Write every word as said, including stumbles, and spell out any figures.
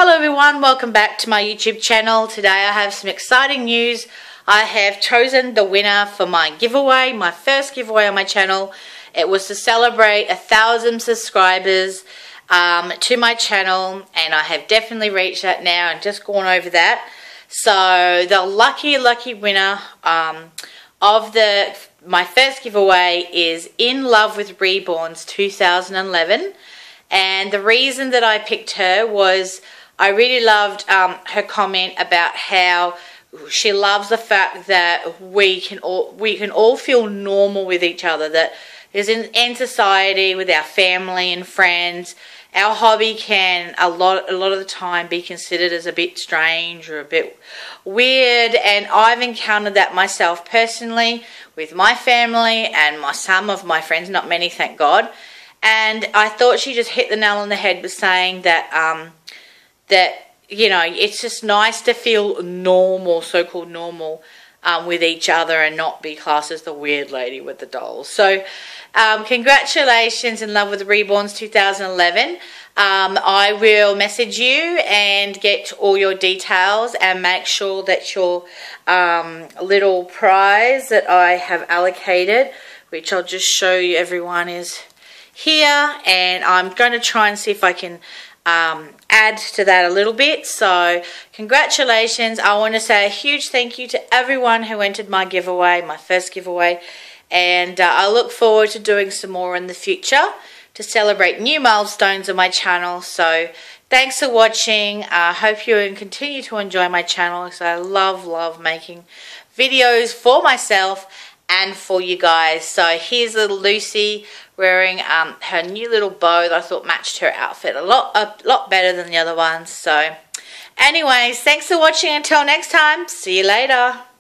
Hello everyone, welcome back to my YouTube channel. Today I have some exciting news. I have chosen the winner for my giveaway, my first giveaway on my channel. It was to celebrate a thousand subscribers um, to my channel, and I have definitely reached that now and just gone over that. So the lucky, lucky winner um, of the my first giveaway is In Love with Reborns two thousand eleven. And the reason that I picked her was I really loved um, her comment about how she loves the fact that we can all we can all feel normal with each other. That is in, in society with our family and friends, our hobby can a lot a lot of the time be considered as a bit strange or a bit weird. And I've encountered that myself personally with my family and my some of my friends, not many, thank God. And I thought she just hit the nail on the head with saying that, um, that you know, it's just nice to feel normal, so-called normal, um, with each other and not be classed as the weird lady with the dolls. So, um, congratulations, In Love with the Reborns two thousand eleven. Um, I will message you and get all your details and make sure that your um, little prize that I have allocated, which I'll just show you everyone, is here, and I'm going to try and see if I can um, add to that a little bit. So congratulations. I want to say a huge thank you to everyone who entered my giveaway, my first giveaway, and uh, I look forward to doing some more in the future to celebrate new milestones on my channel. So thanks for watching. I uh, hope you continue to enjoy my channel, because I love love making videos for myself and for you guys. So here's little Lucy wearing um, her new little bow that I thought matched her outfit a lot, a lot better than the other ones. So anyways, thanks for watching. Until next time, see you later.